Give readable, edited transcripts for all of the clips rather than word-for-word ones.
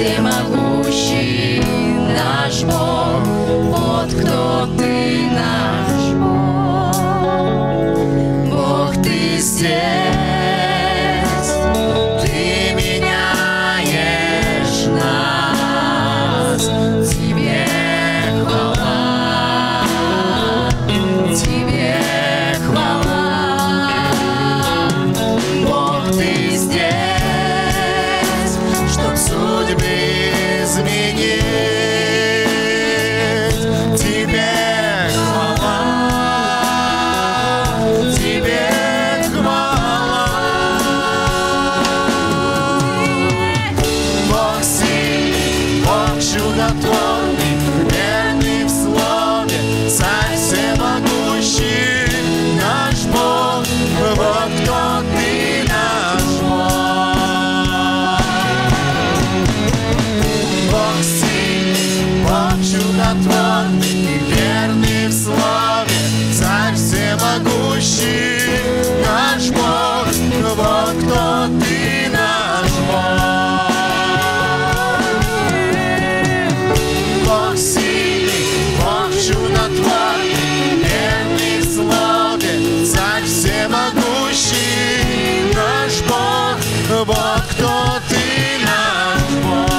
всемогущий наш Бог, вот кто ты, наш Бог. Бог, ты здесь, ты меняешь нас, тебе хвала, тебе хвала. Бог, ты здесь, чтоб судьбы изменить, тебе хвала, тебе хвала. Бог сильный, Бог чудотворный, верный в слове, Царь всемогущий, наш Бог, вот кто ты, наш Бог. Бог сильный, Бог чудотворный, верный в слове, Царь всемогущий, наш Бог, вот кто ты, наш Бог. Бог сильный, Бог чудотворный, верный в слове, Царь всемогущий, наш Бог, вот кто ты, наш Бог.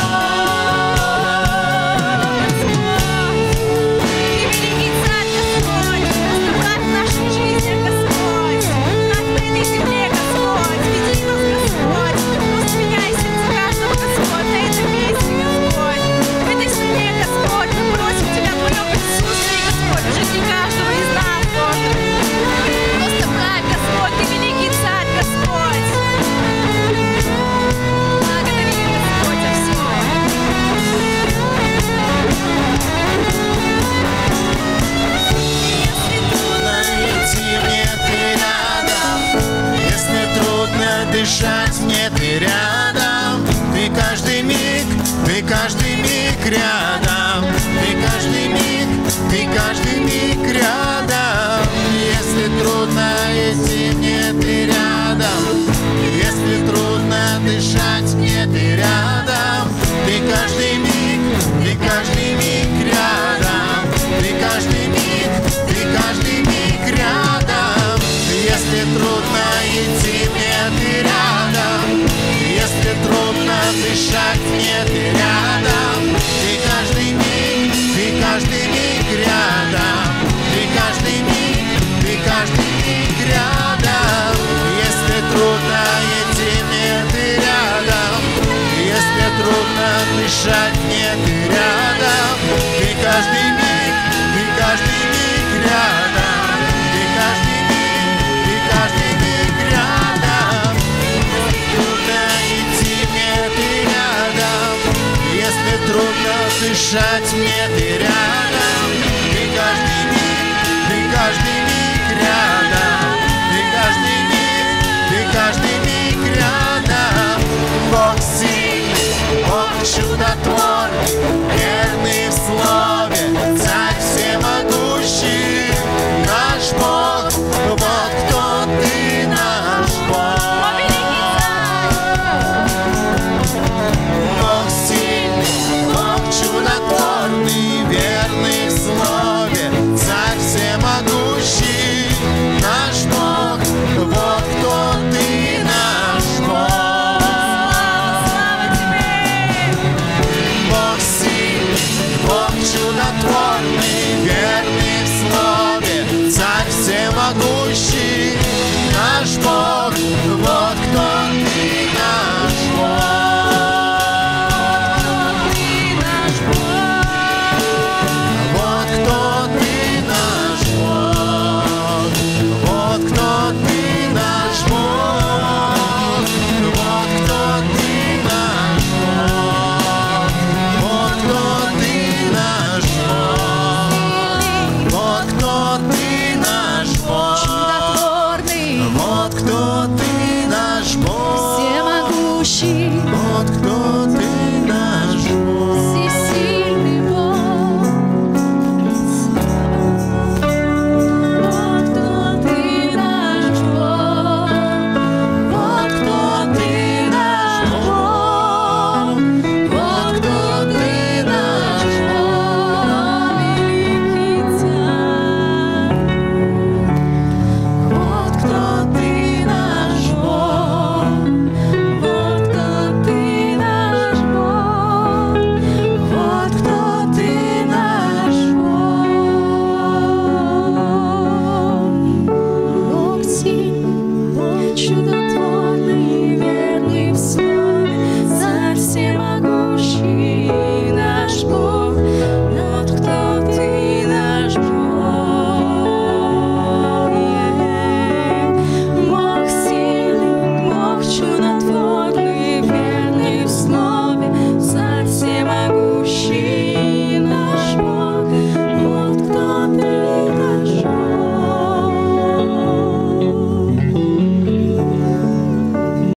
Дышать мне ты рядом, ты каждый миг рядом, ты каждый миг рядом. Если трудно идти, мне ты рядом, если трудно дышать, мне ты рядом, ты каждый миг рядом, ты каждый миг рядом. Если трудно идти, мне ты рядом, если трудно дышать, мне ты рядом, ты каждый миг рядом, ты каждый миг рядом. Если трудно идти, мне ты рядом, если трудно дышать, мне ты рядом, ты каждый миг рядом, ты каждый миг рядом. Трудно идти, мне ты рядом, если трудно дышать, мне ты рядом, ты каждый миг рядом, ты каждый миг рядом. Бог сильный, Бог чудотворный, верный в слове, Царь всемогущий, наш Бог, вот кто ты, наш Бог. Бог сильный, Бог чудотворный, верный в слове, Царь всемогущий, наш Бог, вот кто ты, наш Бог. Бог сильный, Бог чудотворный, верный в слове, Царь всемогущий, наш Бог.